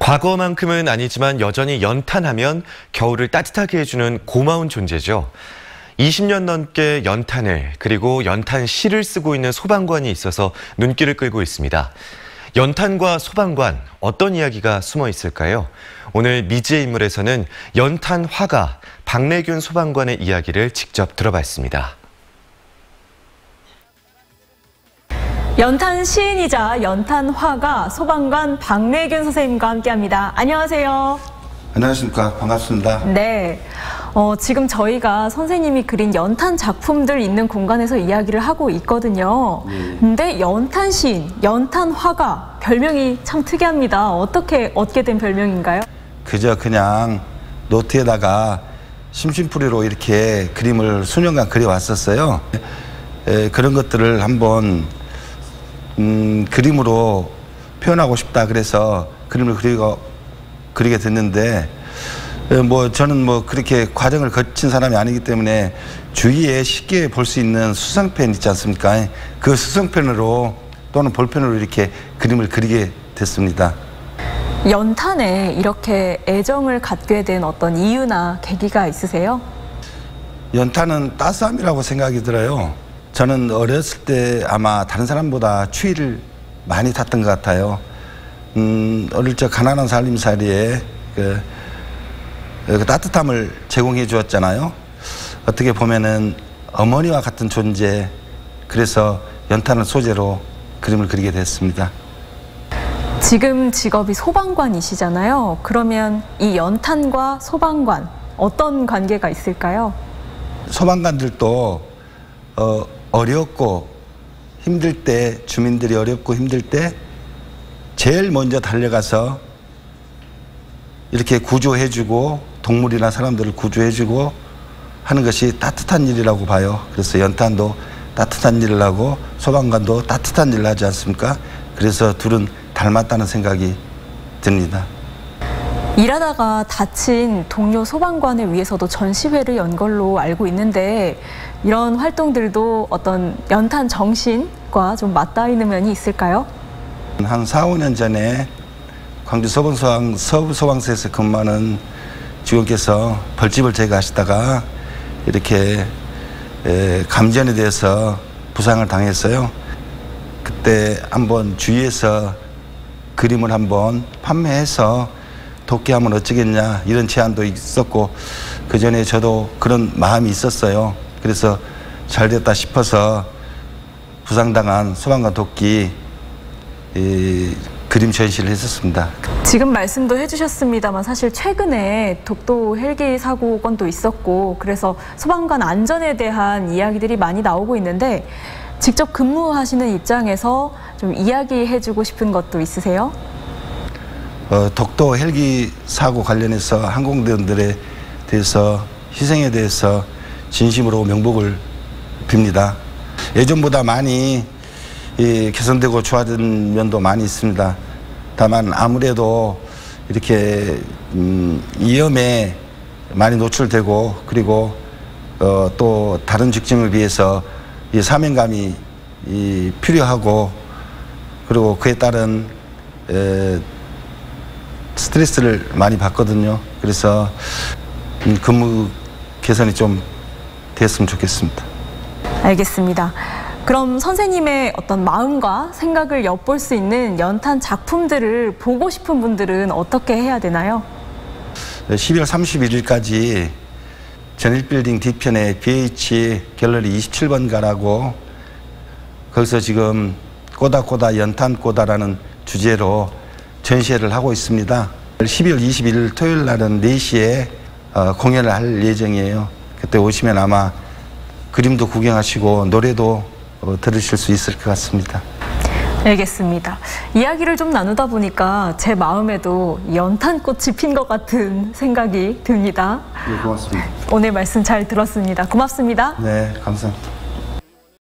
과거만큼은 아니지만 여전히 연탄하면 겨울을 따뜻하게 해주는 고마운 존재죠. 20년 넘게 연탄을 그리고 연탄실을 쓰고 있는 소방관이 있어서 눈길을 끌고 있습니다. 연탄과 소방관, 어떤 이야기가 숨어 있을까요? 오늘 미지의 인물에서는 연탄 화가 박래균 소방관의 이야기를 직접 들어봤습니다. 연탄 시인이자 연탄 화가 소방관 박래균 선생님과 함께합니다. 안녕하세요. 안녕하십니까. 반갑습니다. 네. 지금 저희가 선생님이 그린 연탄 작품들 있는 공간에서 이야기를 하고 있거든요. 근데 연탄 시인, 연탄 화가 별명이 참 특이합니다. 어떻게 얻게 된 별명인가요? 그냥 노트에다가 심심풀이로 이렇게 그림을 수년간 그려왔었어요. 그런 것들을 한번 그림으로 표현하고 싶다 그래서 그림을 그리게 됐는데 저는 그렇게 과정을 거친 사람이 아니기 때문에 주위에 쉽게 볼 수 있는 수성펜 있지 않습니까? 그 수성펜으로 또는 볼펜으로 이렇게 그림을 그리게 됐습니다. 연탄에 이렇게 애정을 갖게 된 어떤 이유나 계기가 있으세요? 연탄은 따스함이라고 생각이 들어요. 저는 어렸을 때 아마 다른 사람보다 추위를 많이 탔던 것 같아요. 어릴 적 가난한 살림살이에 그 따뜻함을 제공해 주었잖아요. 어떻게 보면은 어머니와 같은 존재, 그래서 연탄을 소재로 그림을 그리게 됐습니다. 지금 직업이 소방관이시잖아요. 그러면 이 연탄과 소방관, 어떤 관계가 있을까요? 소방관들도 어렵고 힘들 때, 주민들이 어렵고 힘들 때 제일 먼저 달려가서 이렇게 구조해주고 동물이나 사람들을 구조해주고 하는 것이 따뜻한 일이라고 봐요. 그래서 연탄도 따뜻한 일을 하고 소방관도 따뜻한 일을 하지 않습니까? 그래서 둘은 닮았다는 생각이 듭니다. 일하다가 다친 동료 소방관을 위해서도 전시회를 연 걸로 알고 있는데 이런 활동들도 어떤 연탄 정신과 좀 맞닿아 있는 면이 있을까요? 한 4, 5년 전에 광주 서부소방서에서 근무하는 직원께서 벌집을 제거하시다가 이렇게 감전에 대해서 부상을 당했어요. 그때 한번 주위에서 그림을 한번 판매해서 돕게하면 어쩌겠냐 이런 제안도 있었고, 그 전에 저도 그런 마음이 있었어요. 그래서 잘 됐다 싶어서 부상당한 소방관 돕기 그림 전시를 했었습니다. 지금 말씀도 해주셨습니다만 사실 최근에 독도 헬기 사고 건도 있었고, 그래서 소방관 안전에 대한 이야기들이 많이 나오고 있는데 직접 근무하시는 입장에서 좀 이야기해주고 싶은 것도 있으세요? 독도 헬기 사고 관련해서 항공대원들에 대해서 희생에 대해서 진심으로 명복을 빕니다. 예전보다 많이 개선되고 좋아진 면도 많이 있습니다. 다만 아무래도 이렇게 위험에 많이 노출되고, 그리고 또 다른 직종을 위해서 이 사명감이 필요하고, 그리고 그에 따른 스트레스를 많이 받거든요. 그래서 근무 개선이 좀 됐으면 좋겠습니다. 알겠습니다. 그럼 선생님의 어떤 마음과 생각을 엿볼 수 있는 연탄 작품들을 보고 싶은 분들은 어떻게 해야 되나요? 12월 31일까지 전일빌딩 뒤편에 BH 갤러리 27번가라고, 거기서 지금 꼬다꼬다 연탄꼬다라는 주제로 전시회를 하고 있습니다. 12월 21일 토요일 날은 4시에 공연을 할 예정이에요. 그때 오시면 아마 그림도 구경하시고 노래도 들으실 수 있을 것 같습니다. 알겠습니다. 이야기를 좀 나누다 보니까 제 마음에도 연탄꽃이 핀 것 같은 생각이 듭니다. 네, 고맙습니다. 오늘 말씀 잘 들었습니다. 고맙습니다. 네, 감사합니다.